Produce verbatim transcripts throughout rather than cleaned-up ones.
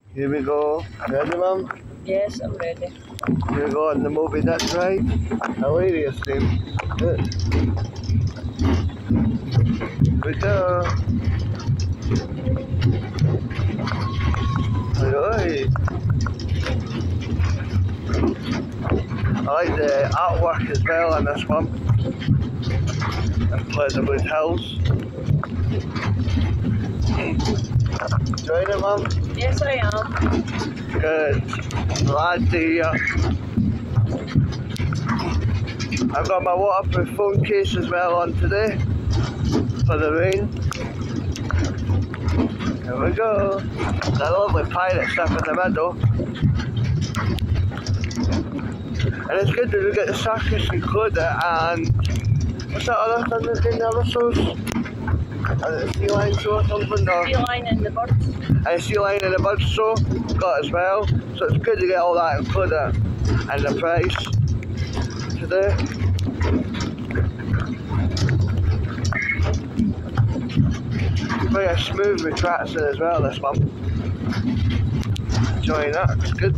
Here we go. Ready, Mum? Yes, I'm ready. Here we go on the Moby, that's right. Hilarious name. Good. Here we go. Alright. I like the artwork as well on this one. And Pleasurewood Hills. Enjoying it, Mum? Yes, I am. Good. Glad to hear. I've got my waterproof phone case as well on today for the rain. Here we go. That lovely pirate stuff in the middle. And it's good that we get the circus included and what's that other thing that's in the other shows? Is it the sea lion show or something? Or? Sea lion and the birds. And the sea lion and the birds show got as well. So it's good to get all that included in the price today. Very smooth retraction as well this one. Enjoying that, it's good.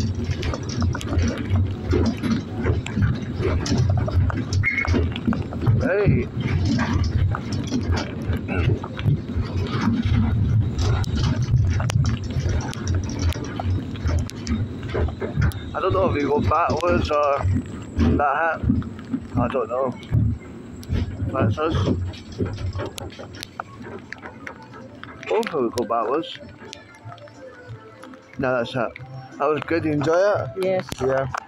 Right. I don't know if we go backwards or that hat. I don't know. That's us. Hopefully we go backwards. No, that's it. That was good. You enjoy it? Yes. Yeah.